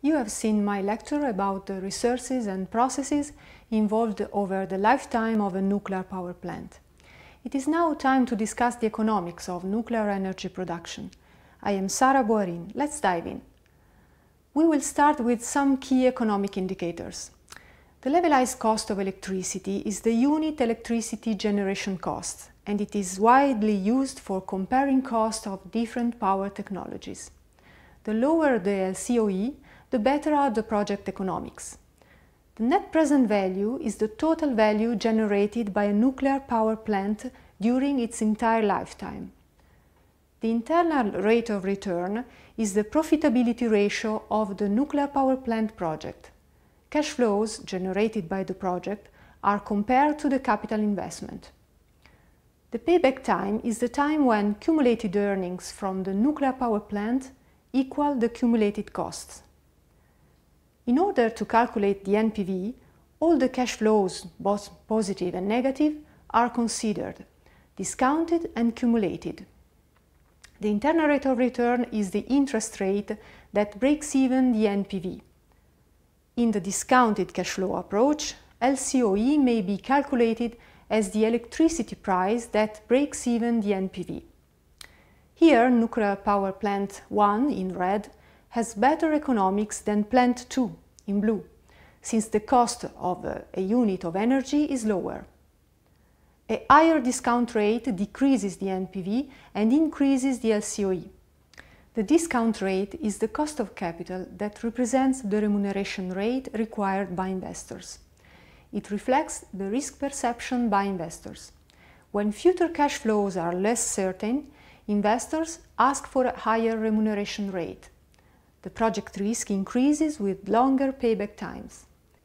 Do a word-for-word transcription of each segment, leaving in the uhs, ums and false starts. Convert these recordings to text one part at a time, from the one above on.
You have seen my lecture about the resources and processes involved over the lifetime of a nuclear power plant. It is now time to discuss the economics of nuclear energy production. I am Sara Boarin. Let's dive in. We will start with some key economic indicators. The levelized cost of electricity is the unit electricity generation cost, and it is widely used for comparing costs of different power technologies. The lower the L C O E, the better are the project economics. The net present value is the total value generated by a nuclear power plant during its entire lifetime. The internal rate of return is the profitability ratio of the nuclear power plant project. Cash flows generated by the project are compared to the capital investment. The payback time is the time when cumulated earnings from the nuclear power plant equal the cumulated costs. In order to calculate the N P V, all the cash flows, both positive and negative, are considered, discounted and cumulated. The internal rate of return is the interest rate that breaks even the N P V. In the discounted cash flow approach, L C O E may be calculated as the electricity price that breaks even the N P V. Here, nuclear power plant one, in red, has better economics than plant two, in blue, since the cost of a unit of energy is lower. A higher discount rate decreases the N P V and increases the L C O E. The discount rate is the cost of capital that represents the remuneration rate required by investors. It reflects the risk perception by investors. When future cash flows are less certain, investors ask for a higher remuneration rate. The project risk increases with longer payback times.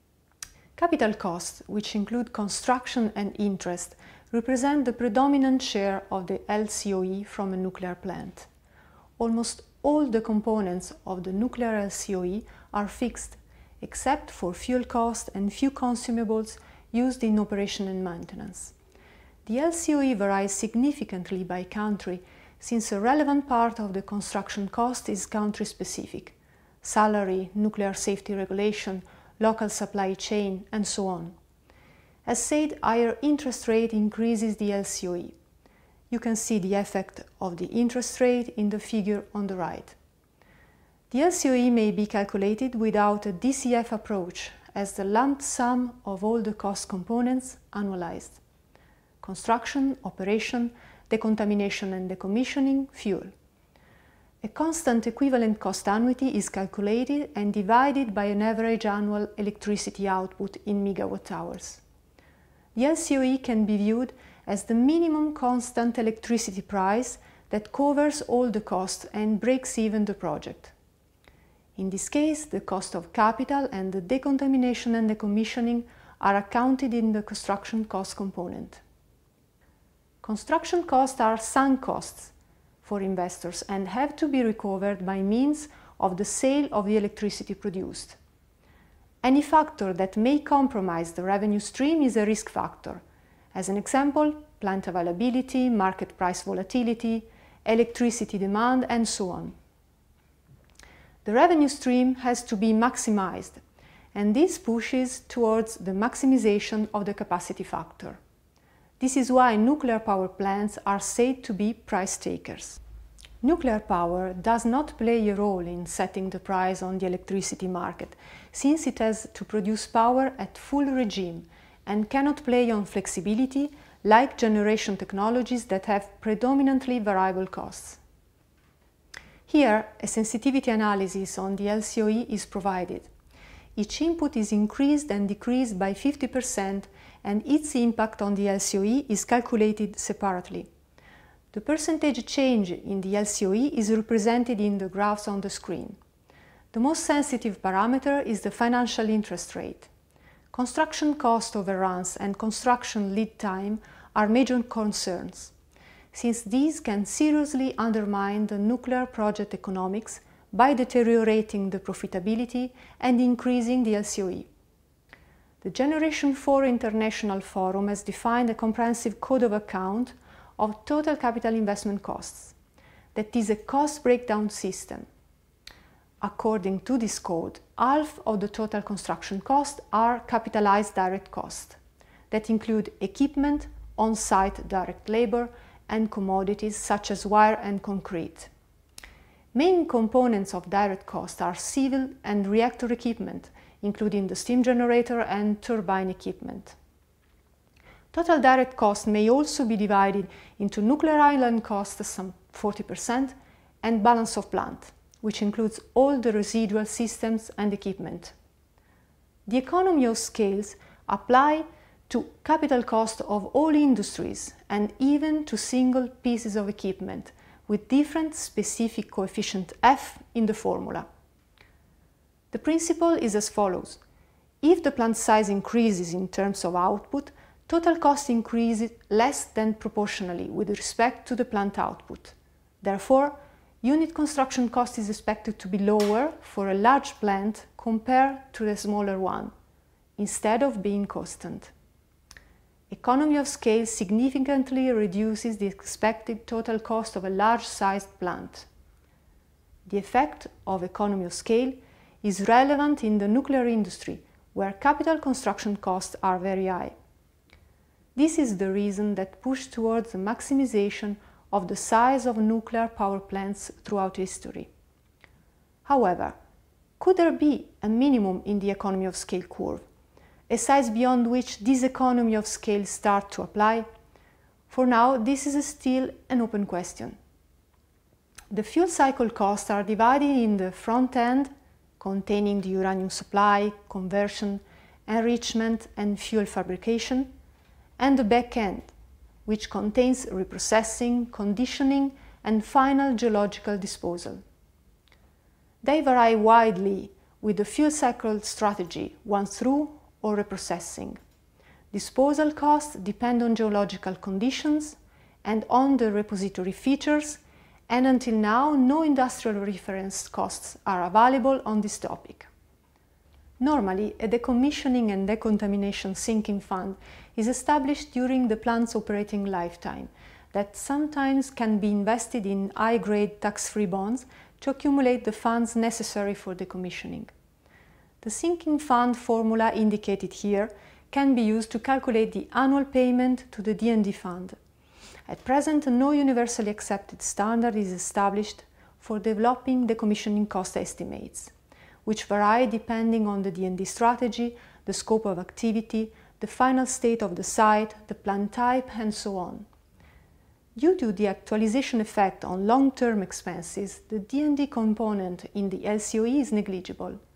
Capital costs, which include construction and interest, represent the predominant share of the L C O E from a nuclear plant. Almost all the components of the nuclear L C O E are fixed, except for fuel cost and few consumables used in operation and maintenance. The L C O E varies significantly by country, since a relevant part of the construction cost is country-specific: salary, nuclear safety regulation, local supply chain, and so on. As said, higher interest rate increases the L C O E. You can see the effect of the interest rate in the figure on the right. The L C O E may be calculated without a D C F approach, as the lump sum of all the cost components annualized: construction, operation, decontamination and decommissioning, fuel. A constant equivalent cost annuity is calculated and divided by an average annual electricity output in megawatt hours. The L C O E can be viewed as the minimum constant electricity price that covers all the costs and breaks even the project. In this case, the cost of capital and the decontamination and decommissioning are accounted in the construction cost component. Construction costs are sunk costs for investors and have to be recovered by means of the sale of the electricity produced. Any factor that may compromise the revenue stream is a risk factor. As an example, plant availability, market price volatility, electricity demand, and so on. The revenue stream has to be maximized, and this pushes towards the maximization of the capacity factor. This is why nuclear power plants are said to be price takers. Nuclear power does not play a role in setting the price on the electricity market, since it has to produce power at full regime and cannot play on flexibility like generation technologies that have predominantly variable costs. Here, a sensitivity analysis on the L C O E is provided. Each input is increased and decreased by fifty percent, and its impact on the L C O E is calculated separately. The percentage change in the L C O E is represented in the graphs on the screen. The most sensitive parameter is the financial interest rate. Construction cost overruns and construction lead time are major concerns, since these can seriously undermine the nuclear project economics by deteriorating the profitability and increasing the L C O E. The Generation four International Forum has defined a comprehensive code of account of total capital investment costs. That is a cost breakdown system. according to this code, half of the total construction costs are capitalized direct costs that include equipment, on-site direct labor, and commodities such as wire and concrete. Main components of direct costs are civil and reactor equipment, including the steam generator and turbine equipment. Total direct costs may also be divided into nuclear island costs, some forty percent, and balance of plant, which includes all the residual systems and equipment. The economy of scales apply to capital cost of all industries and even to single pieces of equipment with different specific coefficient F in the formula. The principle is as follows. If the plant size increases in terms of output, total cost increases less than proportionally with respect to the plant output. Therefore, unit construction cost is expected to be lower for a large plant compared to a smaller one, instead of being constant. Economy of scale significantly reduces the expected total cost of a large-sized plant. The effect of economy of scale is relevant in the nuclear industry, where capital construction costs are very high. This is the reason that push towards the maximization of the size of nuclear power plants throughout history. However, could there be a minimum in the economy of scale curve, a size beyond which this economy of scale starts to apply? For now, this is still an open question. The fuel cycle costs are divided in the front end, containing the uranium supply, conversion, enrichment, and fuel fabrication, and the back end, which contains reprocessing, conditioning, and final geological disposal. They vary widely with the fuel cycle strategy, one through or reprocessing. Disposal costs depend on geological conditions and on the repository features, and until now no industrial reference costs are available on this topic. Normally, a decommissioning and decontamination sinking fund is established during the plant's operating lifetime that sometimes can be invested in high-grade tax-free bonds to accumulate the funds necessary for decommissioning. The sinking fund formula indicated here can be used to calculate the annual payment to the D and D fund. At present, no universally accepted standard is established for developing decommissioning cost estimates, which vary depending on the D and D strategy, the scope of activity, the final state of the site, the plant type, and so on. Due to the actualization effect on long-term expenses, the D and D component in the L C O E is negligible.